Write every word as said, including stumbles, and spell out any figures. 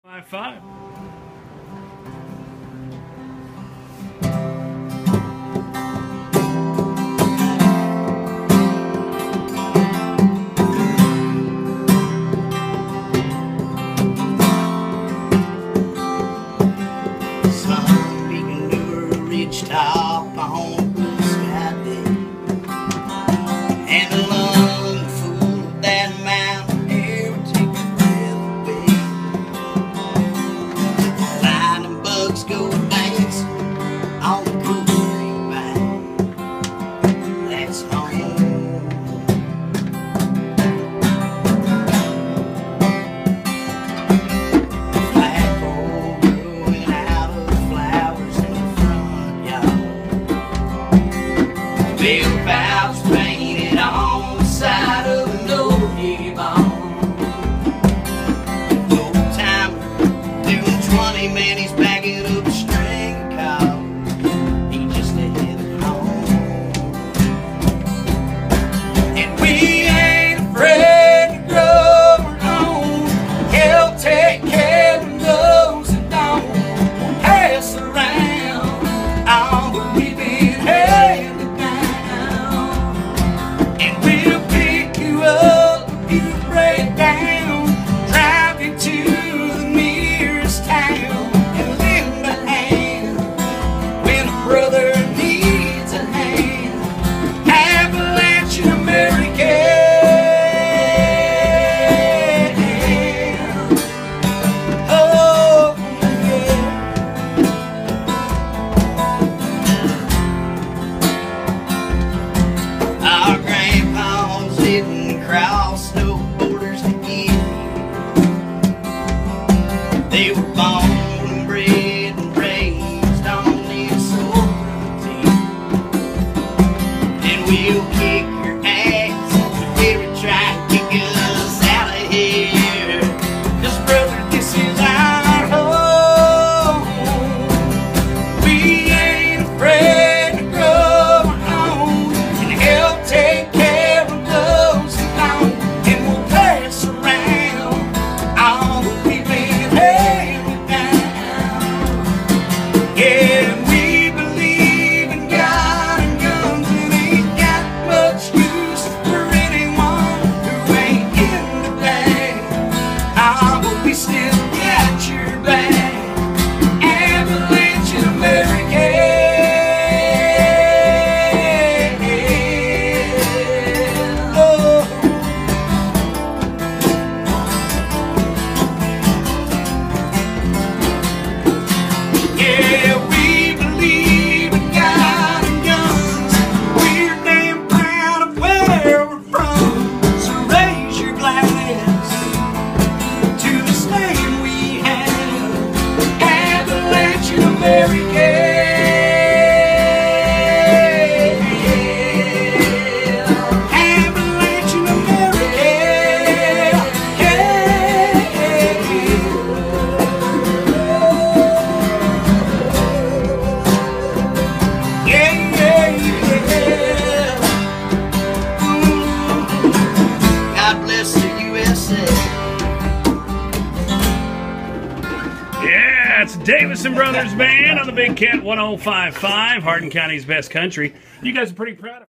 High five. Sun beating to a ridge top on a blue sky day, and a lung full of that mountain air would take your breath away. Lightning bugs go dancing on the cool greenvine. That's home. Flagpole growing out of flowers in the front yard. Big valves painted on the side of an old hay barn. Old timer doing twenty man, he's backing up a string of cows. He just headed home. And we ain't afraid to grow our own. He'll take care of those that don't pass around. Oh, but we've been handed down. And we'll pick you up if you break down, drive you to the nearest town, and lend a hand when a brother needs a hand. Appalachian American. Oh, yeah. Our grandpas didn't cross no borders to get here. They were born and bred and raised on this old frontier. And we'll kick your ass if you ever try to kick us out of here. 'Cause brother, this is our home. We ain't afraid to grow our own, and help take care of those that don't, and we'll pass around all that we've been handed down. Yeah, we believe in God and guns, and ain't got much use for anyone who ain't in the bag. Ah, but we still got your back. Appalachian American. Oh. Yeah, we believe in God and guns. We're damn proud of where we're from. So raise your glass to the stand we have. Appalachian American. Appalachian American. Yeah, yeah, yeah. God bless the U S A. Yeah, it's Davisson Brothers Band on the Big Cat one oh five point five, Hardin County's best country. You guys are pretty proud of it.